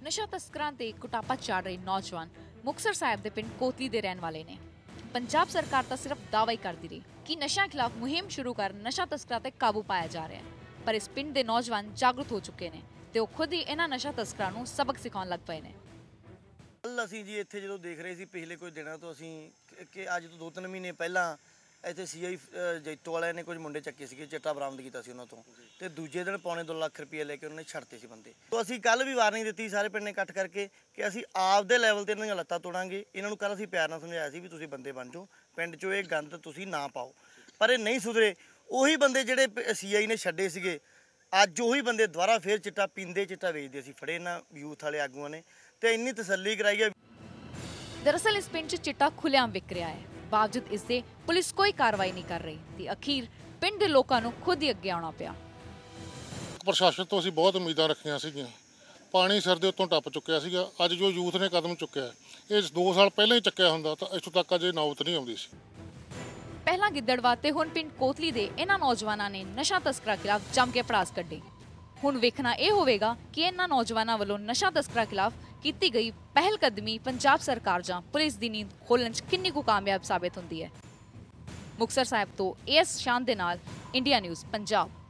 ਨਸ਼ਾ ਤਸਕਰਾਂ ਤੇ ਕੁਟਾਪਾ ਚਾੜ ਰਹੇ ਨੌਜਵਾਨ ਮੁਕਤਸਰ ਸਾਹਿਬ ਦੇ ਪਿੰਡ ਕੋਤਲੀ ਦੇ ਰਹਿਣ ਵਾਲੇ ਨੇ। ਪੰਜਾਬ ਸਰਕਾਰ ਤਾਂ ਸਿਰਫ ਦਾਅਵਾ ਹੀ ਕਰਦੀ ਰਹੀ ਕਿ ਨਸ਼ਾ ਖਿਲਾਫ ਮੁਹਿੰਮ ਸ਼ੁਰੂ ਕਰ ਨਸ਼ਾ ਤਸਕਰਾਂ ਤੇ ਕਾਬੂ ਪਾਇਆ ਜਾ ਰਿਹਾ ਹੈ, ਪਰ ਇਸ ਪਿੰਡ ਦੇ ਨੌਜਵਾਨ ਜਾਗਰੂਕ ਹੋ ਚੁੱਕੇ ਨੇ ਤੇ ਉਹ ਖੁਦ ਹੀ ਇਹਨਾਂ ਨਸ਼ਾ ਤਸਕਰਾਂ ਨੂੰ ਸਬਕ ਸਿਖਾਉਣ ਲੱਗ ਪਏ ਨੇ। ਕੱਲ ਅਸੀਂ ਜੀ ਇੱਥੇ ਜਦੋਂ ਦੇਖ ਰਹੇ ਸੀ ਪਿਛਲੇ ਕੁਝ ਦਿਨਾਂ ਤੋਂ ਅਸੀਂ ਕਿ ਅੱਜ ਤੋਂ 2-3 ਮਹੀਨੇ ਪਹਿਲਾਂ ਇੱਥੇ ਸੀਆਈ ਜੈਤੋ ਵਾਲਿਆਂ ਨੇ ਕੁਝ ਮੁੰਡੇ ਚੱਕੇ ਸੀਗੇ, ਚਿੱਟਾ ਬਰਾਮਦ ਕੀਤਾ ਸੀ ਉਹਨਾਂ ਤੋਂ ਤੇ ਦੂਜੇ ਦਿਨ ਪੌਣੇ 2 ਲੱਖ ਰੁਪਏ ਲੈ ਕੇ ਉਹਨਾਂ ਨੇ ਛੱਡਤੇ ਸੀ ਬੰਦੇ। ਤੋਂ ਅਸੀਂ ਕੱਲ ਵੀ ਵਾਰਨਿੰਗ ਦਿੱਤੀ ਸਾਰੇ ਪਿੰਡ ਨੇ ਇਕੱਠ ਕਰਕੇ ਕਿ ਅਸੀਂ ਆਪਦੇ ਲੈਵਲ ਤੇ ਇਹਨਾਂ ਦੀਆਂ ਲੱਤਾਂ ਤੋੜਾਂਗੇ। ਇਹਨਾਂ ਨੂੰ ਕੱਲ ਅਸੀਂ ਪਿਆਰ ਨਾਲ ਸਮਝਾਇਆ ਸੀ ਵੀ ਤੁਸੀਂ ਬੰਦੇ ਬਣ ਜਾਓ, ਪਿੰਡ 'ਚੋਂ ਇਹ ਗੰਦ ਤੁਸੀਂ ਨਾ ਪਾਓ, ਪਰ ਇਹ ਨਹੀਂ ਸੁਧਰੇ। ਉਹੀ ਬੰਦੇ ਜਿਹੜੇ ਸੀਆਈ ਨੇ ਛੱਡੇ ਸੀਗੇ ਅੱਜ ਉਹੀ ਬੰਦੇ ਦੁਬਾਰਾ ਫੇਰ ਚਿੱਟਾ ਪੀਂਦੇ, ਚਿੱਟਾ ਵੇਚਦੇ। ਅਸੀਂ ਫੜੇ ਇਹਨਾਂ ਯੂਥ ਵਾਲੇ ਆਗੂਆਂ ਨੇ ਤੇ ਇੰਨੀ ਤਸੱਲੀ ਕਰਾਈ ਹੈ। ਦਰਅਸਲ ਇਸ ਪਿੰਡ 'ਚ ਚਿੱਟਾ ਖੁੱਲ੍ਹੇਆਮ ਵਿਕ ਰਿਹਾ ਹੈ, ਬਾਵਜੂਦ ਇਸ ਦੇ ਪੁਲਿਸ ਕੋਈ ਕਾਰਵਾਈ ਨਹੀਂ ਕਰ ਰਹੀ ਤੇ ਅਖੀਰ ਪਿੰਡ ਦੇ ਲੋਕਾਂ ਨੂੰ ਖੁਦ ਹੀ ਅੱਗੇ ਆਉਣਾ ਪਿਆ। ਪ੍ਰਸ਼ਾਸਨ ਤੋਂ ਅਸੀਂ ਬਹੁਤ ਉਮੀਦਾਂ ਰੱਖੀਆਂ ਸੀਗੀਆਂ, ਪਾਣੀ ਸਿਰ ਦੇ ਉੱਤੋਂ ਟੱਪ ਚੁੱਕਿਆ ਸੀਗਾ। ਅੱਜ ਜੋ ਯੂਥ ਨੇ ਕਦਮ ਚੁੱਕਿਆ, ਇਹ 2 ਸਾਲ ਪਹਿਲਾਂ ਹੀ ਚੱਕਿਆ ਹੁੰਦਾ ਤਾਂ ਇੱਥੋਂ ਤੱਕ ਅਜੇ ਨੌਬਤ ਨਹੀਂ ਆਉਂਦੀ ਸੀ। ਪਹਿਲਾਂ ਗਿੱਦੜਵਾ ਤੇ ਹੁਣ ਪਿੰਡ ਕੋਤਲੀ ਦੇ ਇਹਨਾਂ ਨੌਜਵਾਨਾਂ ਨੇ ਨਸ਼ਾ ਤਸਕਰਾਂ ਖਿਲਾਫ ਜੰਮ ਕੇ ਪੜਾਸ ਕੱਢੀ। ਹੁਣ ਵੇਖਣਾ ਇਹ ਹੋਵੇਗਾ ਕਿ ਇਹਨਾਂ ਨੌਜਵਾਨਾਂ ਵੱਲੋਂ ਨਸ਼ਾ ਤਸਕਰਾਂ ਖਿਲਾਫ ਕੀਤੀ ਗਈ ਪਹਿਲ ਕਦਮੀ ਪੰਜਾਬ ਸਰਕਾਰ ਜਾਂ ਪੁਲਿਸ ਦੀ ਨੀਂਦ ਖੋਲ੍ਹਣ 'ਚ ਕਿੰਨੀ ਕੁ ਕਾਮਯਾਬ ਸਾਬਿਤ ਹੁੰਦੀ ਹੈ। ਮੁਕਤਸਰ ਸਾਹਿਬ ਤੋਂ AS ਸ਼ਾਨ ਦੇ ਨਾਲ ਇੰਡੀਆ ਨਿਊਜ਼ ਪੰਜਾਬ।